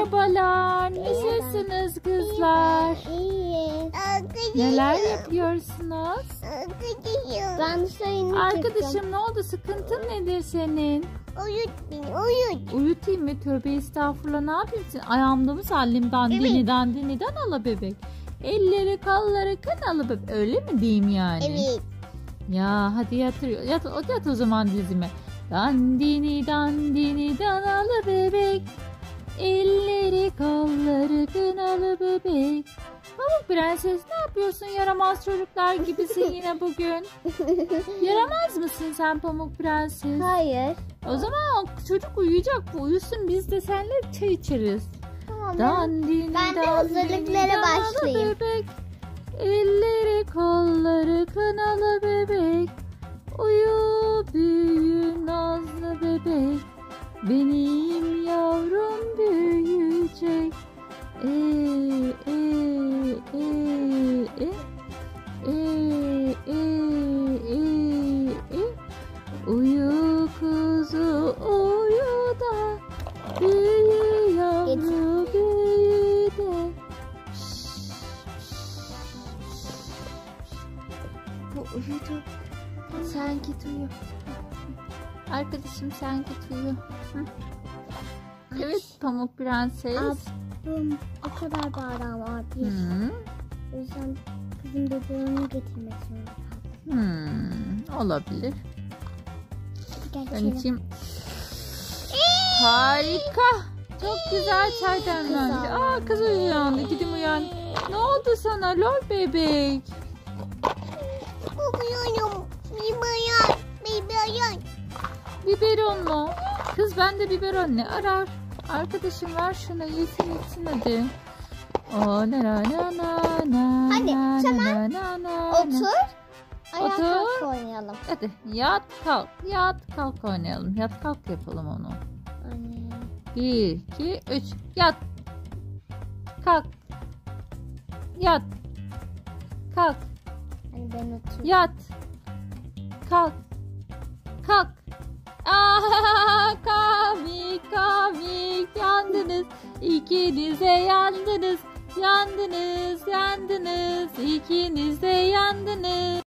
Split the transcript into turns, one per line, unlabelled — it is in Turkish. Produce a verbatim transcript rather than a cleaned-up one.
Merhabalar. Nasılsınız kızlar?
İyi.
Neler yapıyorsunuz?
Ben sayını
Arkadaşım ne oldu? Sıkıntın nedir senin?
Uyut beni, uyut.
Uyutayım mı? Tövbe estağfurullah. Ne yapayım? Sen ayağımda mı sallim? Dandini
Evet.
dandinidan ala bebek. Elleri kalları kanalı bebek. Öyle mi diyeyim yani?
Evet.
Ya hadi yatır. Yat, yat o zaman dizime. Dandini dandini danalı bebek. Elleri kolları kınalı bebek. Pamuk Prenses ne yapıyorsun? Yaramaz çocuklar gibisin yine bugün. Yaramaz mısın sen Pamuk Prenses?
Hayır.
O zaman çocuk uyuyacak, bu uyusun, biz de seninle çay içeriz.
Tamam.
Dandini,
Ben de
dandini,
hazırlıklara
danalı
başlayayım.
Bebek. Elleri kolları kınalı bebek. Uyu büyü nazlı bebek. Benim yavrum büyüyecek. E e e e e e e e uyu kuzu uyu da büyü yavru büyü de. Bu uyudu. Sen git uyu. Arkadaşım sen git uyu. Hı. Evet Pamuk Prenses.
Abim o kadar bağıran var bir.
Hı.
O yüzden kızım bebeğini getirmek zorunda kaldım.
Hmm, olabilir.
Gel
Ben
içelim.
içeyim. Harika. Çok güzel çay demlendi.
Kız
Aa kız uyandı. Gidim uyan. Ne oldu sana lol bebek?
Uyuyorum. Biberon. Biberon.
Biberon mu? Kız ben de biberon ne arar? Arkadaşım ver şunu yesin yesin hadi. O na na na na na.
Hadi,
na,
tamam.
na, na, na,
Otur. Ayağa
Otur.
kalk oynayalım.
Hadi yat kalk yat kalk oynayalım. Yat kalk yapalım onu.
Anne.
Bir, iki, üç. Yat. Kalk. Yat. Kalk.
Hani ben otur.
Yat. Kalk. Kalk. Aa, komik komik yandınız. İkiniz de yandınız. Yandınız yandınız. İkiniz de yandınız.